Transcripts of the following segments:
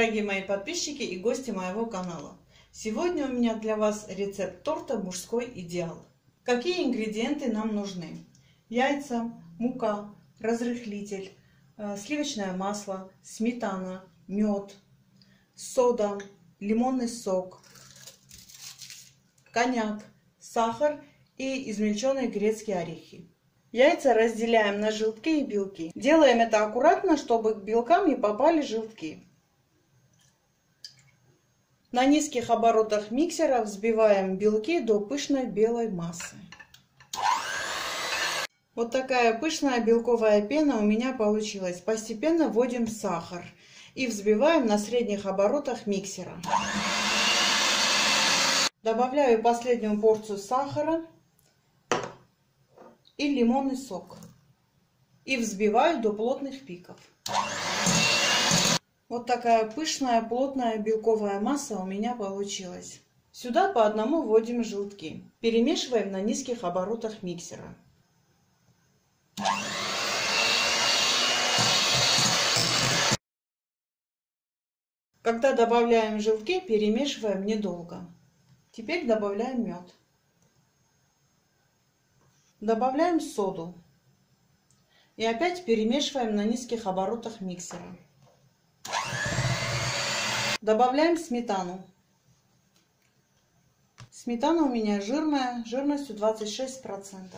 Дорогие мои подписчики и гости моего канала! Сегодня у меня для вас рецепт торта «Мужской идеал». Какие ингредиенты нам нужны? Яйца, мука, разрыхлитель, сливочное масло, сметана, мед, сода, лимонный сок, коньяк, сахар и измельченные грецкие орехи. Яйца разделяем на желтки и белки. Делаем это аккуратно, чтобы к белкам не попали желтки. На низких оборотах миксера взбиваем белки до пышной белой массы. Вот такая пышная белковая пена у меня получилась. Постепенно вводим сахар и взбиваем на средних оборотах миксера. Добавляю последнюю порцию сахара и лимонный сок. И взбиваю до плотных пиков. Вот такая пышная, плотная белковая масса у меня получилась. Сюда по одному вводим желтки. Перемешиваем на низких оборотах миксера. Когда добавляем желтки, перемешиваем недолго. Теперь добавляем мед. Добавляем соду. И опять перемешиваем на низких оборотах миксера. Добавляем сметану. Сметана у меня жирная, жирностью 26%.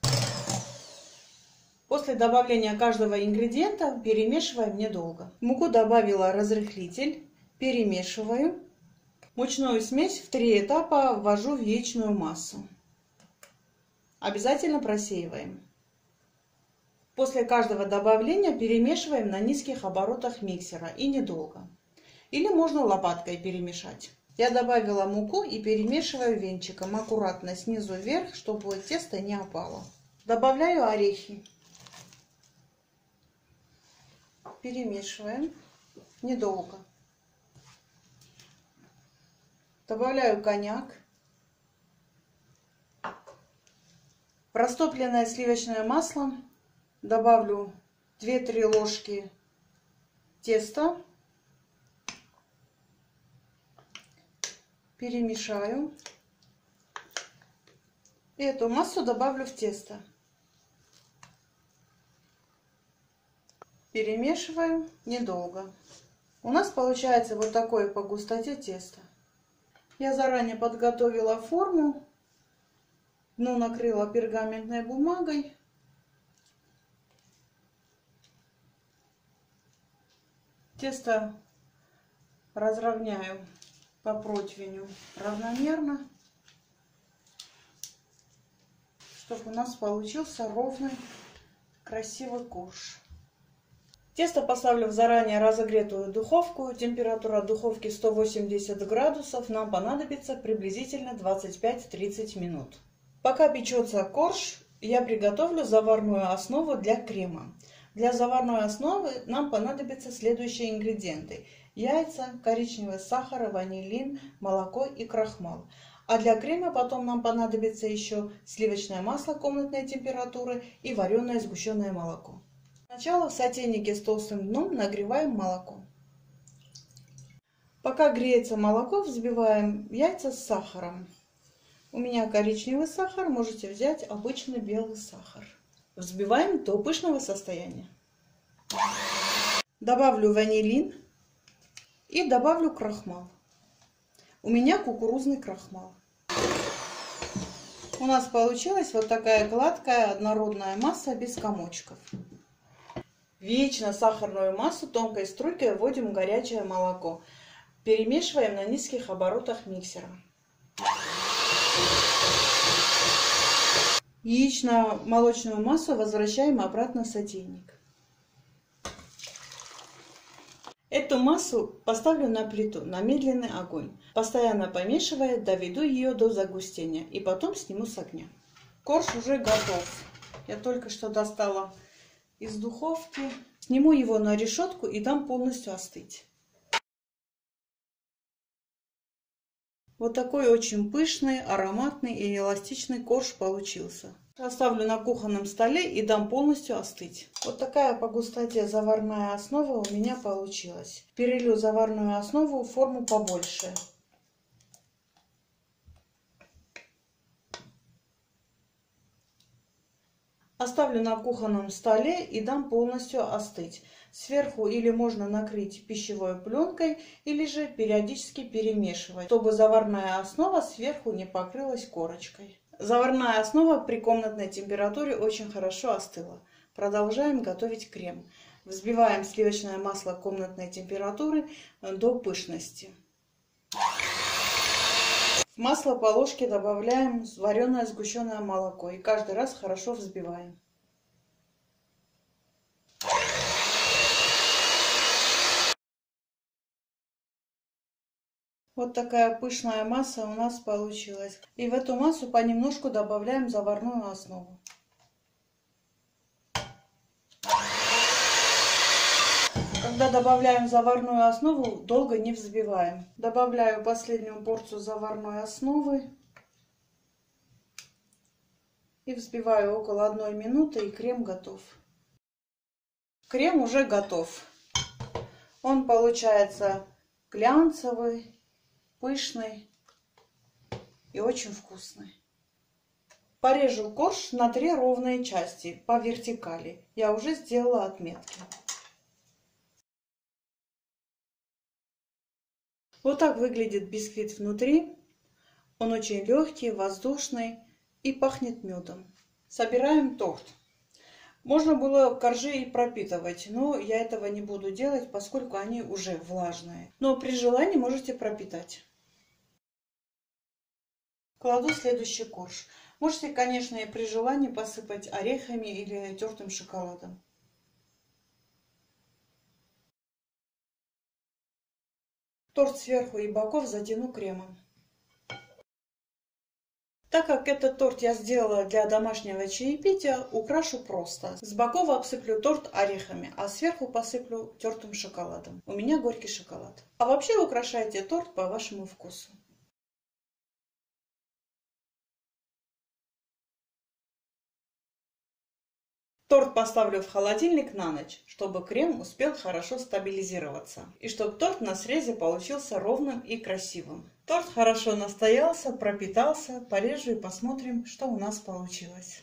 После добавления каждого ингредиента перемешиваем недолго. Муку добавила разрыхлитель, перемешиваю. Мучную смесь в 3 этапа ввожу в яичную массу. Обязательно просеиваем. После каждого добавления перемешиваем на низких оборотах миксера и недолго. Или можно лопаткой перемешать. Я добавила муку и перемешиваю венчиком аккуратно снизу вверх, чтобы тесто не опало. Добавляю орехи. Перемешиваем недолго. Добавляю коньяк. В растопленное сливочное масло добавлю 2-3 ложки теста. Перемешаю. И эту массу добавлю в тесто. Перемешиваю недолго. У нас получается вот такое по густоте тесто. Я заранее подготовила форму. Дно накрыла пергаментной бумагой. Тесто разровняю по противню равномерно, чтобы у нас получился ровный, красивый корж. Тесто поставлю в заранее разогретую духовку. Температура духовки 180 градусов. Нам понадобится приблизительно 25-30 минут. Пока печется корж, я приготовлю заварную основу для крема. Для заварной основы нам понадобятся следующие ингредиенты: яйца, коричневый сахар, ванилин, молоко и крахмал. А для крема потом нам понадобится еще сливочное масло комнатной температуры и вареное сгущенное молоко. Сначала в сотейнике с толстым дном нагреваем молоко. Пока греется молоко, взбиваем яйца с сахаром. У меня коричневый сахар, можете взять обычный белый сахар. Взбиваем до пышного состояния. Добавлю ванилин и добавлю крахмал. У меня кукурузный крахмал. У нас получилась вот такая гладкая однородная масса без комочков. В яично-сахарную массу тонкой струйкой вводим горячее молоко. Перемешиваем на низких оборотах миксера. Яично-молочную массу возвращаем обратно в сотейник. Эту массу поставлю на плиту на медленный огонь. Постоянно помешивая, доведу ее до загустения и потом сниму с огня. Корж уже готов. Я только что достала из духовки. Сниму его на решетку и дам полностью остыть. Вот такой очень пышный, ароматный и эластичный корж получился. Оставлю на кухонном столе и дам полностью остыть. Вот такая по густоте заварная основа у меня получилась. Перелью заварную основу в форму побольше. Оставлю на кухонном столе и дам полностью остыть. Сверху или можно накрыть пищевой пленкой, или же периодически перемешивать, чтобы заварная основа сверху не покрылась корочкой. Заварная основа при комнатной температуре очень хорошо остыла. Продолжаем готовить крем. Взбиваем сливочное масло комнатной температуры до пышности. В масло по ложке добавляем вареное сгущенное молоко и каждый раз хорошо взбиваем. Вот такая пышная масса у нас получилась. И в эту массу понемножку добавляем заварную основу. Когда добавляем заварную основу, долго не взбиваем. Добавляю последнюю порцию заварной основы. И взбиваю около 1 минуты, и крем готов. Крем уже готов. Он получается глянцевый, пышный и очень вкусный. Порежу корж на 3 ровные части по вертикали. Я уже сделала отметки. Вот так выглядит бисквит внутри. Он очень легкий, воздушный и пахнет медом. Собираем торт. Можно было коржи и пропитывать, но я этого не буду делать, поскольку они уже влажные. Но при желании можете пропитать. Кладу следующий корж. Можете, конечно, и при желании посыпать орехами или тертым шоколадом. Торт сверху и боков затяну кремом. Так как этот торт я сделала для домашнего чаепития, украшу просто. С боков обсыплю торт орехами, а сверху посыплю тертым шоколадом. У меня горький шоколад. А вообще украшайте торт по вашему вкусу. Торт поставлю в холодильник на ночь, чтобы крем успел хорошо стабилизироваться. И чтобы торт на срезе получился ровным и красивым. Торт хорошо настоялся, пропитался. Порежу и посмотрим, что у нас получилось.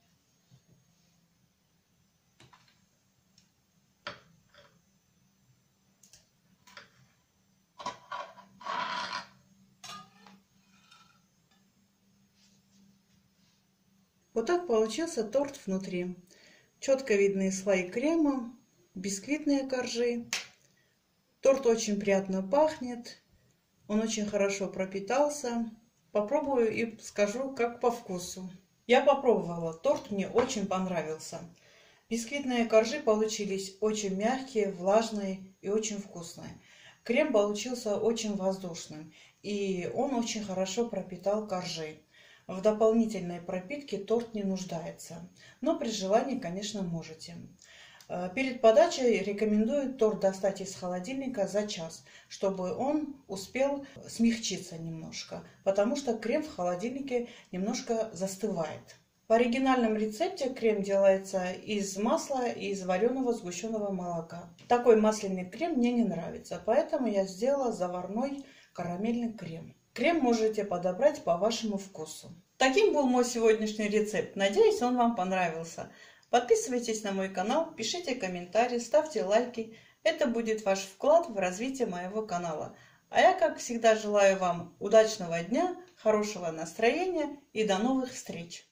Вот так получился торт внутри. Четко видны слои крема, бисквитные коржи. Торт очень приятно пахнет. Он очень хорошо пропитался. Попробую и скажу, как по вкусу. Я попробовала. Торт мне очень понравился. Бисквитные коржи получились очень мягкие, влажные и очень вкусные. Крем получился очень воздушным. И он очень хорошо пропитал коржи. В дополнительной пропитке торт не нуждается, но при желании, конечно, можете. Перед подачей рекомендую торт достать из холодильника за час, чтобы он успел смягчиться немножко, потому что крем в холодильнике немножко застывает. В оригинальном рецепте крем делается из масла и из вареного сгущенного молока. Такой масляный крем мне не нравится, поэтому я сделала заварной карамельный крем. Крем можете подобрать по вашему вкусу. Таким был мой сегодняшний рецепт. Надеюсь, он вам понравился. Подписывайтесь на мой канал, пишите комментарии, ставьте лайки. Это будет ваш вклад в развитие моего канала. А я, как всегда, желаю вам удачного дня, хорошего настроения и до новых встреч!